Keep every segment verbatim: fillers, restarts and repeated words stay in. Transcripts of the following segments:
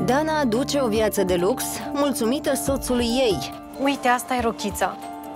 Dana duce o viață de lux, mulțumită soțului ei. Uite, asta e rochița.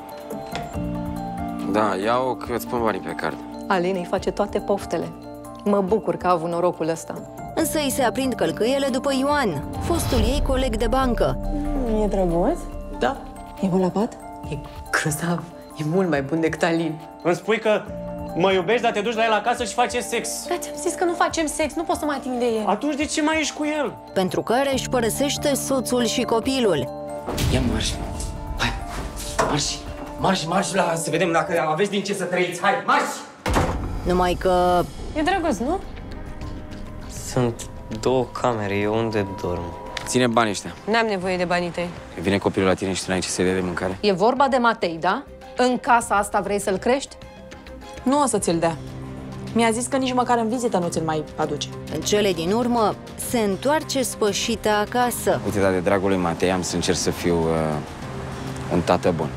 Da, ia-o că îți pun banii pe card. Alin îi face toate poftele. Mă bucur că a avut norocul ăsta. Însă îi se aprind călcâiele după Ioan, fostul ei coleg de bancă. E drăguț? Da. E bun la pat? E grozav. E mult mai bun decât Alin. Îmi spui că mă iubești, dar te duci la el acasă și faceți sex. Dar ți-am zis că nu facem sex, nu pot să mă ating de el. Atunci de ce mai ești cu el? Pentru care își părăsește soțul și copilul. Ia marș. Hai, marș. Marș, marș la să vedem dacă aveți din ce să trăiți. Hai, marș! Numai că E drăguț, nu? Sunt două camere, eu unde dorm? Ține banii ăștia. N-am nevoie de banii tăi. Vine copilul la tine și tu n-ai ce să-i dai de mâncare? E vorba de Matei, da? În casa asta vrei să-l crești? Nu o să ți-l dea. Mi-a zis că nici măcar în vizită nu ți-l mai aduce. în cele din urmă se întoarce spășită acasă. Uite, dar de dragul lui Matei am să încerc să fiu uh, un tată bun.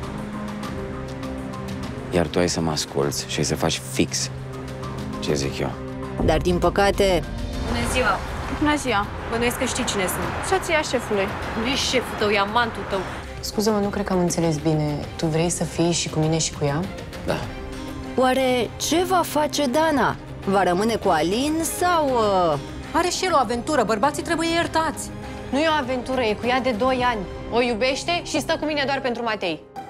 Iar tu ai să mă asculți și ai să faci fix ce zic eu. Dar din păcate, Bună ziua! Bună ziua! Bănuiesc că știi cine sunt. Soția șefului. Nu e șeful tău, e amantul tău. Scuză-mă, nu cred că am înțeles bine. Tu vrei să fii și cu mine și cu ea? Da. oare ce va face Dana? Va rămâne cu Alin sau... Uh... Are și el o aventură, bărbații trebuie iertați. Nu e o aventură, e cu ea de doi ani. O iubește și stă cu mine doar pentru Matei.